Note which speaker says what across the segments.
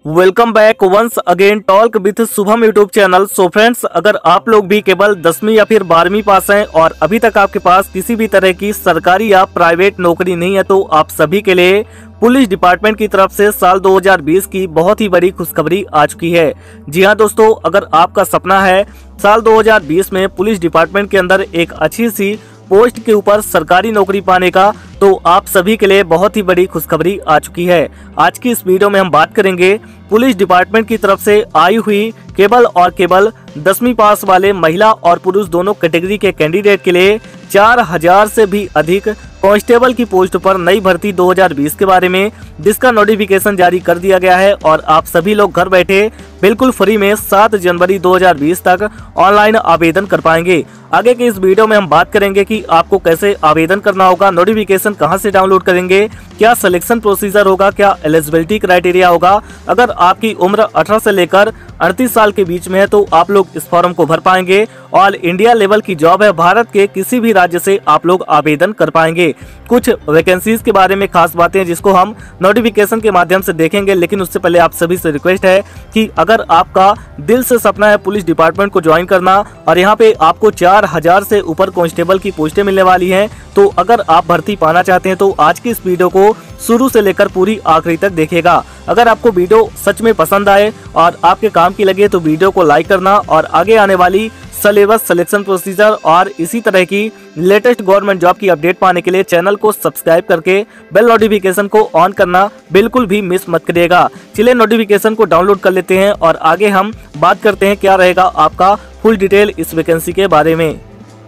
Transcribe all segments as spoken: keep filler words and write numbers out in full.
Speaker 1: Welcome back once again talk with Shubham YouTube channel. So friends, अगर आप लोग भी केवल दसवीं या फिर बारहवीं पास हैं और अभी तक आपके पास किसी भी तरह की सरकारी या प्राइवेट नौकरी नहीं है तो आप सभी के लिए पुलिस डिपार्टमेंट की तरफ से साल दो हज़ार बीस की बहुत ही बड़ी खुशखबरी आ चुकी है। जी हां दोस्तों, अगर आपका सपना है साल दो हज़ार बीस में पुलिस डिपार्टमेंट के अंदर एक अच्छी सी पोस्ट के ऊपर सरकारी नौकरी पाने का, तो आप सभी के लिए बहुत ही बड़ी खुशखबरी आ चुकी है। आज की इस वीडियो में हम बात करेंगे पुलिस डिपार्टमेंट की तरफ से आई हुई केवल और केवल दसवीं पास वाले महिला और पुरुष दोनों कैटेगरी के कैंडिडेट के लिए चार हजार से भी अधिक कांस्टेबल की पोस्ट पर नई भर्ती दो हज़ार बीस के बारे में, जिसका नोटिफिकेशन जारी कर दिया गया है और आप सभी लोग घर बैठे बिल्कुल फ्री में सात जनवरी दो हज़ार बीस तक ऑनलाइन आवेदन कर पाएंगे। आगे के इस वीडियो में हम बात करेंगे कि आपको कैसे आवेदन करना होगा, नोटिफिकेशन कहां से डाउनलोड करेंगे, क्या सिलेक्शन प्रोसीजर होगा, क्या एलिजिबिलिटी क्राइटेरिया होगा। अगर आपकी उम्र अठारह से लेकर अड़तीस साल के बीच में है तो आप लोग इस फॉर्म को भर पाएंगे। ऑल इंडिया लेवल की जॉब है, भारत के किसी भी राज्य से आप लोग आवेदन कर पाएंगे। कुछ वैकेंसीज के बारे में खास बातें जिसको हम नोटिफिकेशन के माध्यम से देखेंगे, लेकिन उससे पहले आप सभी से रिक्वेस्ट है कि अगर आपका दिल से सपना है पुलिस डिपार्टमेंट को ज्वाइन करना और यहाँ पे आपको चार हजार से ऊपर कांस्टेबल की पोस्टें मिलने वाली हैं, तो अगर आप भर्ती पाना चाहते हैं तो आज की इस वीडियो को शुरू से लेकर पूरी आखिरी तक देखिएगा। अगर आपको वीडियो सच में पसंद आए और आपके काम की लगे तो वीडियो को लाइक करना और आगे आने वाली सिलेबस, सिलेक्शन प्रोसीजर और इसी तरह की लेटेस्ट गवर्नमेंट जॉब की अपडेट पाने के लिए चैनल को सब्सक्राइब करके बेल नोटिफिकेशन को ऑन करना बिल्कुल भी मिस मत करिएगा। चलिए नोटिफिकेशन को डाउनलोड कर लेते हैं और आगे हम बात करते हैं क्या रहेगा आपका फुल डिटेल इस वैकेंसी के बारे में।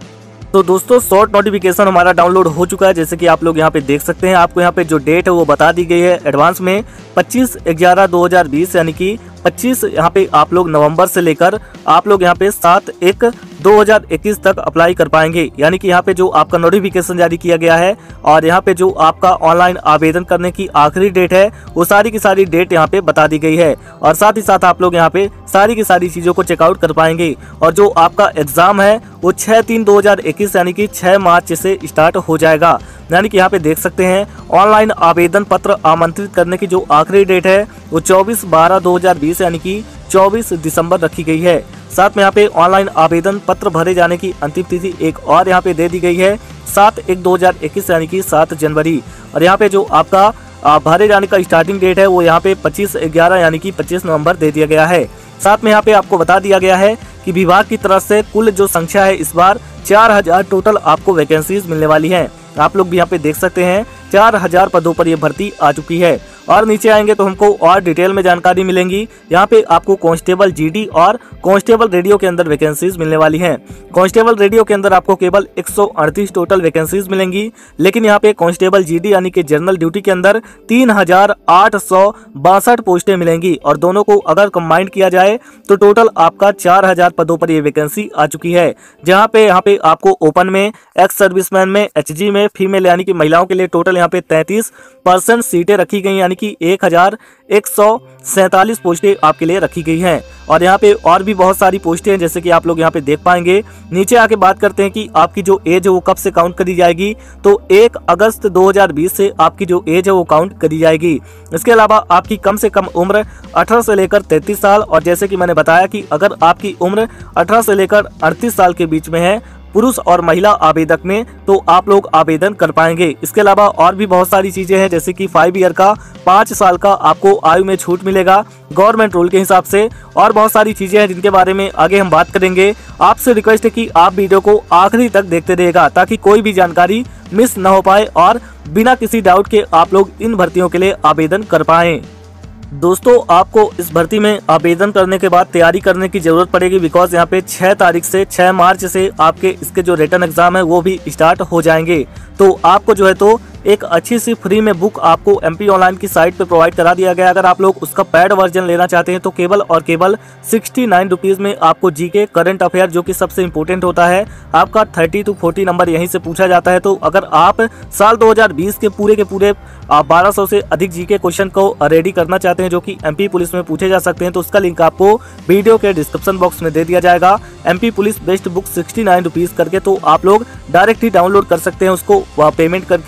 Speaker 1: तो दोस्तों, शॉर्ट नोटिफिकेशन हमारा डाउनलोड हो चुका है, जैसे कि आप लोग यहाँ पे देख सकते हैं। आपको यहाँ पे जो डेट है वो बता दी गई है एडवांस में पच्चीस ग्यारह दो हज़ार बीस, यानी कि पच्चीस यहाँ पे आप लोग नवंबर से लेकर आप लोग यहाँ पे सात एक दो हज़ार इक्कीस तक अप्लाई कर पाएंगे। यानी कि यहाँ पे जो आपका नोटिफिकेशन जारी किया गया है और यहाँ पे जो आपका ऑनलाइन आवेदन करने की आखिरी डेट है वो सारी की सारी डेट यहाँ पे बता दी गई है और साथ ही साथ आप लोग यहाँ पे सारी की सारी चीजों को चेकआउट कर पाएंगे। और जो आपका एग्जाम है वो छह तीन दो हज़ार इक्कीस यानी कि छह मार्च से स्टार्ट हो जाएगा। यानी कि यहाँ पे देख सकते हैं ऑनलाइन आवेदन पत्र आमंत्रित करने की जो आखिरी डेट है वो चौबीस बारह दो हज़ार बीस यानी कि चौबीस दिसंबर रखी गई है। साथ में यहाँ पे ऑनलाइन आवेदन पत्र भरे जाने की अंतिम तिथि एक और यहाँ पे दे दी गई है सात एक दो हज़ार इक्कीस यानी कि सात जनवरी। और यहाँ पे जो आपका भरे जाने का स्टार्टिंग डेट है वो यहाँ पे पच्चीस ग्यारह यानी कि पच्चीस नवंबर दे दिया गया है। साथ में यहाँ पे आपको बता दिया गया है कि विभाग की तरफ से कुल जो संख्या है इस बार चार हजार टोटल आपको वैकेंसीज मिलने वाली हैं। आप लोग भी यहाँ पे देख सकते हैं चार हजार पदों पर ये भर्ती आ चुकी है। और नीचे आएंगे तो हमको और डिटेल में जानकारी मिलेंगी। यहाँ पे आपको कांस्टेबल जीडी और कांस्टेबल रेडियो के अंदर वैकेंसीज मिलने वाली हैं। कांस्टेबल रेडियो के अंदर आपको केवल एक सौ अड़तीस टोटल वैकेंसीज मिलेंगी, लेकिन यहाँ पे कांस्टेबल जीडी यानी कि जनरल ड्यूटी के अंदर तीन हजार आठ सौ बासठ पोस्टें मिलेंगी और दोनों को अगर कंबाइंड किया जाए तो टोटल आपका चार हजार पदों पर ये वैकेंसी आ चुकी है। जहाँ पे यहाँ पे आपको ओपन में, एक्स सर्विसमैन में, एचजी में, फीमेल यानी कि महिलाओं के लिए टोटल यहाँ पे तैंतीस परसेंट सीटें रखी गई यानी कि एक हजार एक सौ सैतालीस पोस्टें आपके लिए रखी गई हैं। और यहाँ पे और भी बहुत सारी पोस्टें हैं जैसे कि आप लोग यहाँ पे देख पाएंगे। नीचे आके बात करते हैं कि आपकी जो एज है वो कब से काउंट करी जाएगी, तो एक अगस्त दो हज़ार बीस से आपकी जो एज है वो काउंट करी जाएगी। इसके अलावा आपकी कम से कम उम्र अठारह से लेकर तैंतीस साल और जैसे कि मैंने बताया कि अगर आपकी उम्र अठारह से लेकर अड़तीस साल के बीच में है पुरुष और महिला आवेदक में, तो आप लोग आवेदन कर पाएंगे। इसके अलावा और भी बहुत सारी चीजें हैं जैसे कि फाइव ईयर का, पाँच साल का आपको आयु में छूट मिलेगा गवर्नमेंट रूल के हिसाब से, और बहुत सारी चीजें हैं जिनके बारे में आगे हम बात करेंगे। आपसे रिक्वेस्ट है कि आप वीडियो को आखिरी तक देखते रहिएगा ताकि कोई भी जानकारी मिस न हो पाए और बिना किसी डाउट के आप लोग इन भर्तियों के लिए आवेदन कर पाएं। दोस्तों, आपको इस भर्ती में आवेदन करने के बाद तैयारी करने की जरूरत पड़ेगी, बिकॉज यहाँ पे छह तारीख से छह मार्च से आपके इसके जो रिटर्न एग्जाम है वो भी स्टार्ट हो जाएंगे। तो आपको जो है तो एक अच्छी सी फ्री में बुक आपको एमपी ऑनलाइन की साइट पे प्रोवाइड करा दिया गया। अगर आप लोग उसका पैड वर्जन लेना चाहते हैं तो केवल और केवल सिक्सटी नाइन रुपीज में आपको जीके, करंट अफेयर जो कि सबसे इंपॉर्टेंट होता है, आपका थर्टी टू फोर्टी नंबर यहीं से पूछा जाता है। तो अगर आप साल दो हज़ार बीस के पूरे के पूरे बारह सौ से अधिक जीके क्वेश्चन को रेडी करना चाहते हैं जो कि एमपी पुलिस में पूछे जा सकते हैं, तो उसका लिंक आपको वीडियो के डिस्क्रिप्शन बॉक्स में दे दिया जाएगा। MP police best book sixty nine rupees करके, तो आप लोग डायरेक्ट ही डाउनलोड कर सकते हैं उसको पेमेंट करके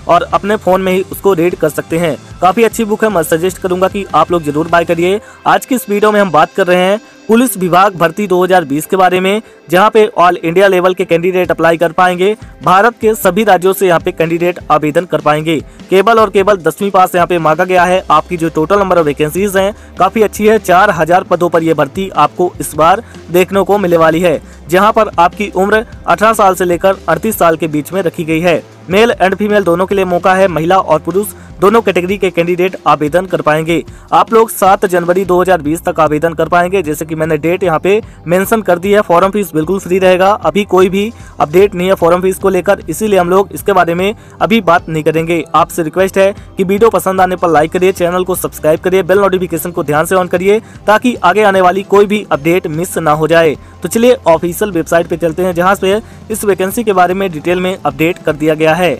Speaker 1: और अपने फोन में ही उसको रीड कर सकते हैं। काफी अच्छी बुक है, मैं सजेस्ट करूंगा कि आप लोग जरूर बाय करिए। आज की इस वीडियो में हम बात कर रहे हैं पुलिस विभाग भर्ती दो हज़ार बीस के बारे में, जहां पे ऑल इंडिया लेवल के कैंडिडेट अप्लाई कर पाएंगे। भारत के सभी राज्यों से यहां पे कैंडिडेट आवेदन कर पाएंगे। केवल और केवल दसवीं पास यहां पे मांगा गया है। आपकी जो टोटल नंबर ऑफ वैकेंसीज हैं काफी अच्छी है। चार हजार पदों पर यह भर्ती आपको इस बार देखने को मिलने वाली है, जहां पर आपकी उम्र अठारह साल से लेकर अड़तीस साल के बीच में रखी गई है। मेल एंड फीमेल दोनों के लिए मौका है। महिला और पुरुष दोनों कैटेगरी के कैंडिडेट आवेदन कर पाएंगे। आप लोग सात जनवरी दो हज़ार बीस तक आवेदन कर पाएंगे। जैसे कि मैंने डेट यहाँ पे मेंशन कर दी है। फॉर्म फीस बिल्कुल फ्री रहेगा। अभी कोई भी अपडेट नहीं है फॉर्म फीस को लेकर, इसीलिए हम लोग इसके बारे में अभी बात नहीं करेंगे। आपसे रिक्वेस्ट है कि वीडियो पसंद आने पर लाइक करिए, चैनल को सब्सक्राइब करिए, बेल नोटिफिकेशन को ध्यान से ऑन करिए ताकि आगे आने वाली कोई भी अपडेट मिस ना हो जाए। तो चलिए ऑफिशियल वेबसाइट पे चलते हैं, जहाँ पे इस वैकेंसी के बारे में डिटेल में अपडेट कर दिया गया है।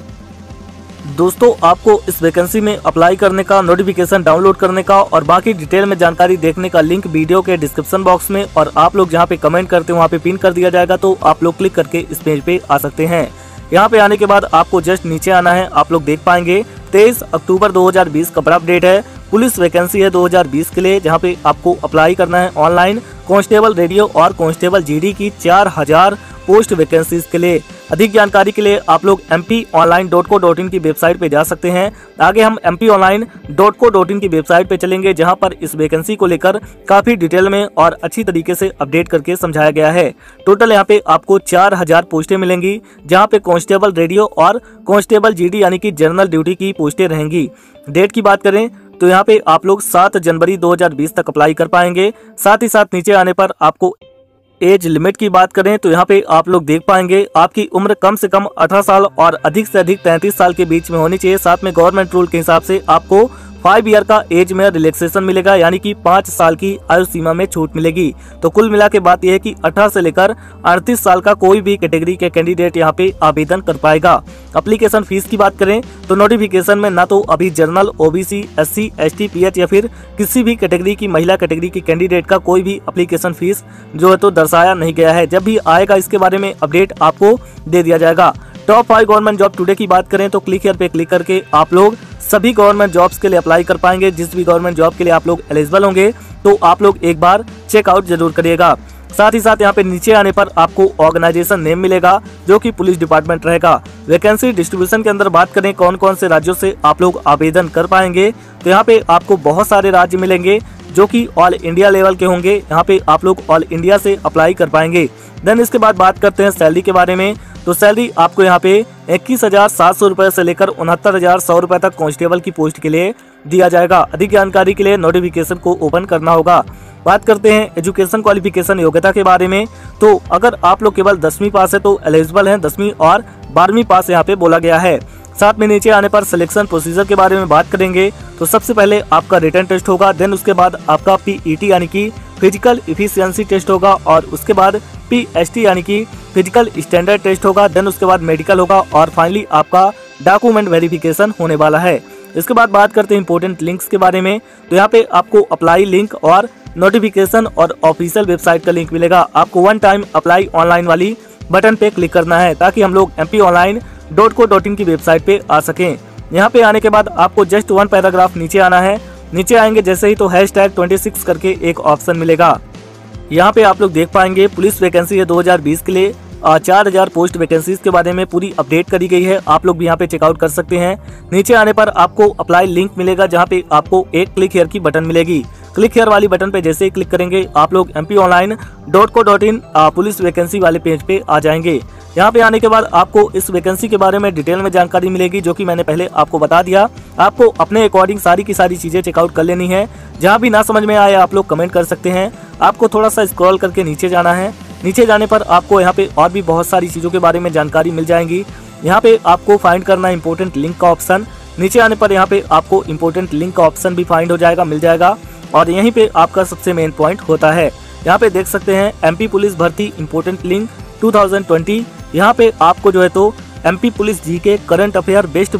Speaker 1: दोस्तों, आपको इस वैकेंसी में अप्लाई करने का, नोटिफिकेशन डाउनलोड करने का और बाकी डिटेल में जानकारी देखने का लिंक वीडियो के डिस्क्रिप्शन बॉक्स में और आप लोग जहां पे कमेंट करते हैं वहां पे पिन कर दिया जाएगा, तो आप लोग क्लिक करके इस पेज पे आ सकते हैं। यहां पे आने के बाद आपको जस्ट नीचे आना है। आप लोग देख पाएंगे तेईस अक्टूबर दो हज़ार बीस का बड़ा अपडेट है। पुलिस वैकेंसी है दो हज़ार बीस के लिए, जहां पे आपको अप्लाई करना है ऑनलाइन। कांस्टेबल रेडियो और कांस्टेबल जीडी की चार हजार पोस्ट वैकेंसीज के लिए। अधिक जानकारी के लिए आप लोग M P online dot co dot in की वेबसाइट पे जा सकते हैं। आगे हम M P online dot co dot in की वेबसाइट पे चलेंगे, जहां पर इस वैकेंसी को लेकर काफी डिटेल में और अच्छी तरीके से अपडेट करके समझाया गया है। टोटल यहाँ पे आपको चार हजार पोस्टें मिलेंगी, जहां पे कांस्टेबल रेडियो और कांस्टेबल जीडी यानी कि जनरल ड्यूटी की पोस्टें रहेंगी। डेट की बात करें तो यहाँ पे आप लोग सात जनवरी दो हज़ार बीस तक अप्लाई कर पाएंगे। साथ ही साथ नीचे आने पर आपको एज लिमिट की बात करें तो यहाँ पे आप लोग देख पाएंगे आपकी उम्र कम से कम अठारह साल और अधिक से अधिक तैंतीस साल के बीच में होनी चाहिए। साथ में गवर्नमेंट रूल के हिसाब से आपको फाइव ईयर का एज में रिलैक्सेशन मिलेगा, यानी कि पाँच साल की आयु सीमा में छूट मिलेगी। तो कुल मिला के बात यह है कि अठारह से लेकर अड़तीस साल का कोई भी कैटेगरी के कैंडिडेट यहाँ पे आवेदन कर पाएगा। एप्लीकेशन फीस की बात करें तो नोटिफिकेशन में ना तो अभी general, OBC, SC, ST, PH या फिर किसी भी कैटेगरी की महिला कैटेगरी की कैंडिडेट का कोई भी एप्लीकेशन फीस जो है तो दर्शाया नहीं गया है। जब भी आएगा इसके बारे में अपडेट आपको दे दिया जाएगा। Top five government job today की बात करें तो क्लिक हियर पे क्लिक करके आप लोग सभी गवर्नमेंट जॉब्स के लिए अप्लाई कर पाएंगे। जिस भी गवर्नमेंट जॉब के लिए आप लोग एलिजिबल होंगे तो आप लोग एक बार चेकआउट जरूर करिएगा। साथ ही साथ यहाँ पे नीचे आने पर आपको ऑर्गेनाइजेशन नेम मिलेगा, जो कि पुलिस डिपार्टमेंट रहेगा। वैकेंसी डिस्ट्रीब्यूशन के अंदर बात करें कौन कौन से राज्यों से आप लोग आवेदन कर पाएंगे, तो यहाँ पे आपको बहुत सारे राज्य मिलेंगे जो कि ऑल इंडिया लेवल के होंगे। यहाँ पे आप लोग ऑल इंडिया से अप्लाई कर पाएंगे। देन इसके बाद बात करते हैं सैलरी के बारे में, तो सैलरी आपको यहाँ पे इक्कीस हजार सात सौ रुपए से लेकर उनहत्तर हजार सौ रुपए तक कांस्टेबल की पोस्ट के लिए दिया जाएगा। अधिक जानकारी के लिए नोटिफिकेशन को ओपन करना होगा। बात करते हैं एजुकेशन क्वालिफिकेशन योग्यता के बारे में, तो अगर आप लोग केवल दसवीं पास है तो एलिजिबल हैं। दसवीं और बारहवीं पास यहाँ पे बोला गया है। साथ में नीचे आने पर सिलेक्शन प्रोसीजर के बारे में बात करेंगे तो सबसे पहले आपका रिटन टेस्ट होगा, देन उसके बाद आपका पीईटी यानी कि फिजिकल इफिशियंसी टेस्ट होगा और उसके बाद पीएसटी यानी कि फिजिकल स्टैंडर्ड टेस्ट होगा, देन उसके बाद मेडिकल होगा और फाइनली आपका डॉक्यूमेंट वेरिफिकेशन होने वाला है। इसके बाद बात करते हैं इंपॉर्टेंट लिंक्स के बारे में, तो यहाँ पे आपको अप्लाई लिंक और नोटिफिकेशन और ऑफिशियल वेबसाइट का लिंक मिलेगा। आपको वन टाइम अप्लाई ऑनलाइन वाली बटन पे क्लिक करना है ताकि हम लोग M P online dot co dot in की वेबसाइट पे आ सकें। यहाँ पे आने के बाद आपको जस्ट वन पैराग्राफ नीचे आना है। नीचे आएंगे जैसे ही तो हैश टैग ट्वेंटी सिक्स करके एक ऑप्शन मिलेगा। यहाँ पे आप लोग देख पाएंगे पुलिस वैकेंसी है दो हज़ार बीस के लिए चार हजार पोस्ट वैकेंसीज के बारे में पूरी अपडेट करी गई है। आप लोग भी यहाँ पे चेकआउट कर सकते हैं। नीचे आने पर आपको अप्लाई लिंक मिलेगा, जहाँ पे आपको एक क्लिक हियर की बटन मिलेगी। क्लिक हियर वाली बटन पे जैसे ही क्लिक करेंगे आप लोग M P online dot co dot in police vacancy वाले पेज पे आ जाएंगे। यहाँ पे आने के बाद आपको इस वैकेंसी के बारे में डिटेल में जानकारी मिलेगी, जो कि मैंने पहले आपको बता दिया। आपको अपने अकॉर्डिंग सारी की सारी चीजें चेकआउट कर लेनी है। जहाँ भी ना समझ में आए आप लोग कमेंट कर सकते हैं। आपको थोड़ा सा स्क्रॉल करके नीचे जाना है। नीचे जाने पर आपको यहाँ पे और भी बहुत सारी चीजों के बारे में जानकारी मिल जाएंगी। यहाँ पे आपको फाइंड करना है इंपोर्टेंट लिंक का ऑप्शन। नीचे आने पर यहाँ पे आपको इंपोर्टेंट लिंक का ऑप्शन भी फाइंड हो जाएगा, मिल जाएगा और यहीं पे आपका सबसे मेन पॉइंट होता है। यहाँ पे देख सकते हैं एमपी पुलिस भर्ती इंपोर्टेंट लिंक दो हज़ार बीस। यहाँ पे आपको जो है तो एमपी पुलिस जी के करंट अफेयर बेस्ट बुक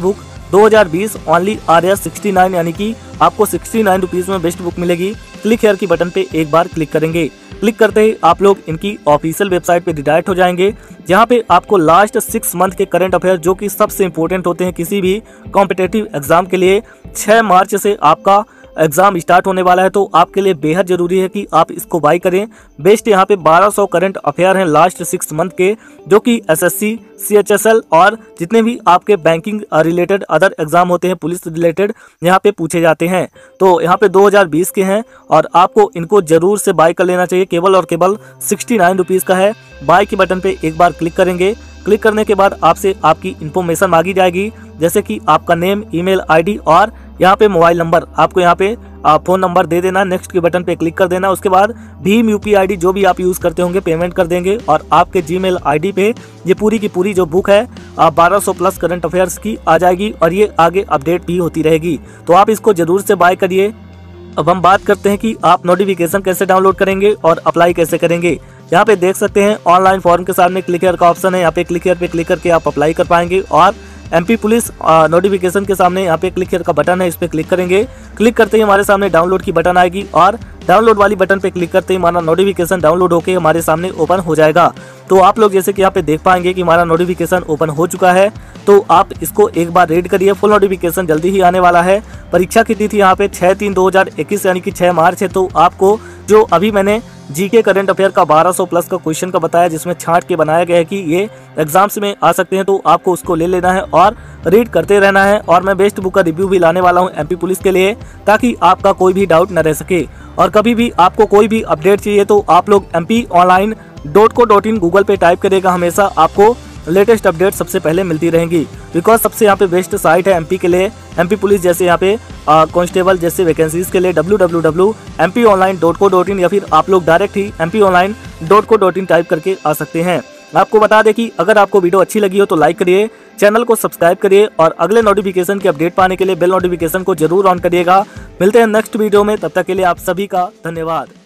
Speaker 1: दो हज़ार बीस only R S sixty nine यानी कि आपको सिक्सटी नाइन रुपीज में बेस्ट बुक मिलेगी। क्लिक हेयर की बटन पे एक बार क्लिक करेंगे। क्लिक करते ही आप लोग इनकी ऑफिशियल वेबसाइट पे रिडायरेक्ट हो जाएंगे, जहाँ पे आपको लास्ट सिक्स मंथ के करंट अफेयर जो कि सबसे इंपॉर्टेंट होते हैं किसी भी कॉम्पिटेटिव एग्जाम के लिए, छह मार्च से आपका एग्जाम स्टार्ट होने वाला है, तो आपके लिए बेहद जरूरी है कि आप इसको बाय करें। बेस्ट यहाँ पे बारह सौ करंट अफेयर हैं लास्ट सिक्स मंथ के, जो कि एसएससी, सीएचएसएल और जितने भी आपके बैंकिंग रिलेटेड अदर एग्जाम होते हैं पुलिस रिलेटेड यहाँ पे पूछे जाते हैं। तो यहाँ पे दो हज़ार बीस के हैं और आपको इनको जरूर से बाय कर लेना चाहिए। केवल और केवल सिक्सटी नाइन रुपीज़ का है। बाय के बटन पे एक बार क्लिक करेंगे। क्लिक करने के बाद आपसे आपकी इन्फॉर्मेशन मांगी जाएगी, जैसे कि आपका नेम, ईमेल आईडी और यहाँ पे मोबाइल नंबर। आपको यहाँ पे फ़ोन नंबर दे देना। नेक्स्ट के बटन पे क्लिक कर देना। उसके बाद भीम यूपीआई आईडी जो भी आप यूज़ करते होंगे पेमेंट कर देंगे और आपके जीमेल आईडी पे ये पूरी की पूरी जो बुक है बारह सौ प्लस करंट अफेयर्स की आ जाएगी और ये आगे अपडेट भी होती रहेगी। तो आप इसको जरूर से बाय करिए। अब हम बात करते हैं कि आप नोटिफिकेशन कैसे डाउनलोड करेंगे और अप्लाई कैसे करेंगे। यहाँ पे देख सकते हैं ऑनलाइन फॉर्म के सामने क्लिक हेयर का ऑप्शन है। यहाँ पे क्लिक हेयर पे क्लिक करके आप अप्लाई कर पाएंगे और एमपी पुलिस नोटिफिकेशन के सामने यहाँ पे क्लिक हेयर का बटन है, इस पे क्लिक करेंगे। क्लिक करते ही हमारे सामने डाउनलोड की बटन आएगी और डाउनलोड वाली बटन पे क्लिक करते ही हमारा नोटिफिकेशन डाउनलोड होकर हमारे सामने ओपन हो जाएगा। तो आप लोग जैसे कि यहाँ पे देख पाएंगे कि हमारा नोटिफिकेशन ओपन हो चुका है। तो आप इसको एक बार रीड करिए। फुल नोटिफिकेशन जल्दी ही आने वाला है। परीक्षा की तिथि यहाँ पे छह तीन दो हजार इक्कीस यानी कि छह मार्च है। तो आपको जो अभी मैंने जीके करंट अफेयर का बारह सौ प्लस का क्वेश्चन का बताया, जिसमें छांट के बनाया गया है कि ये एग्जाम्स में आ सकते हैं, तो आपको उसको ले लेना है और रीड करते रहना है। और मैं बेस्ट बुक का रिव्यू भी लाने वाला हूँ एमपी पुलिस के लिए, ताकि आपका कोई भी डाउट न रह सके। और कभी भी आपको कोई भी अपडेट चाहिए तो आप लोग M P online dot co dot in Google पे टाइप करेगा, हमेशा आपको लेटेस्ट अपडेट सबसे पहले मिलती रहेंगी। बिकॉज सबसे यहाँ पे बेस्ट साइट है एमपी के लिए। एमपी पुलिस जैसे यहाँ पे कांस्टेबल जैसे वैकेंसीज के लिए W W W dot M P online dot co dot in या फिर आप लोग डायरेक्ट ही M P online dot co dot in type करके आ सकते हैं। आपको बता दें कि अगर आपको वीडियो अच्छी लगी हो तो लाइक करिए, चैनल को सब्सक्राइब करिए और अगले नोटिफिकेशन की अपडेट पाने के लिए बेल नोटिफिकेशन को जरूर ऑन करिएगा। मिलते हैं नेक्स्ट वीडियो में, तब तक के लिए आप सभी का धन्यवाद।